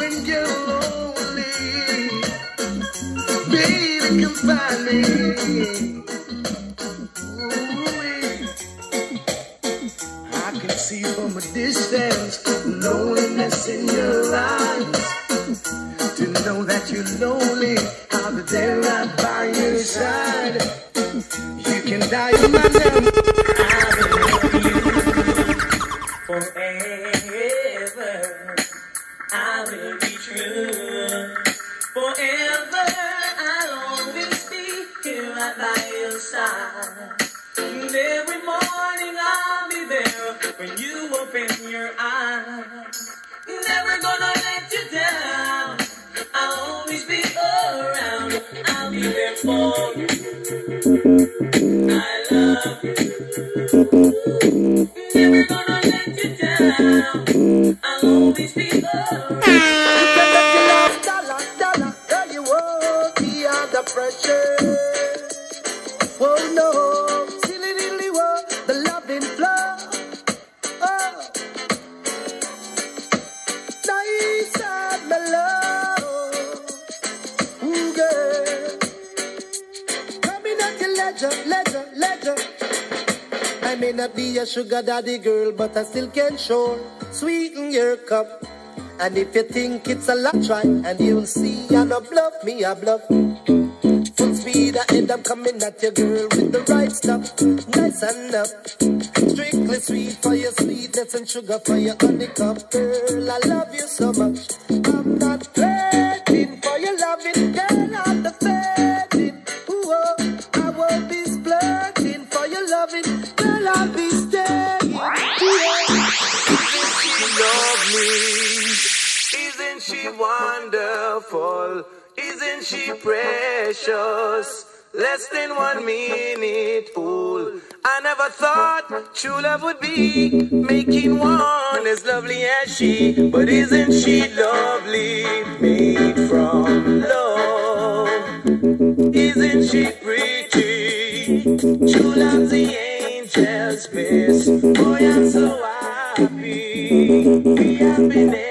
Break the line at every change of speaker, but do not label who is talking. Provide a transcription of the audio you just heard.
when you're lonely, baby, come find me. I can see from a distance loneliness in your eyes. To know that you're lonely, I'll be there right by your side. You can die on my name. Forever, I will be true. Forever, I'll always be here right by your side. And every morning I'll be there when you open your eyes. Never gonna let you down. I'll always be around. I'll be there for you. I love you. Never gonna let you down. I'll always be around. You can let your love dollar, dollar. Girl, you won't be under pressure. Oh no, silly dilly whoa, the loving flow. Oh, nice and mellow. Ooh, girl, coming at your leisure, leisure, leisure. I may not be a sugar daddy girl, but I still can sure sweeten your cup. And if you think it's a lot, try, and you'll see I no bluff, me I bluff. Full speed ahead, I'm coming at your girl with the right stuff, nice and up. Strictly sweet for your sweetness and sugar for your honeycomb. Girl, I love you so much. I'm not waiting for your loving, girl, I'm the fading. Ooh, oh, I won't be splurging for your loving, girl, I'll be staying. Love me. Isn't she wonderful? Isn't she precious? Less than 1 minute, fool. I never thought true love would be making one as lovely as she. But isn't she lovely, made from love? Isn't she pretty? True love's the angel's kiss. Boy, I'm so happy. Be happiness.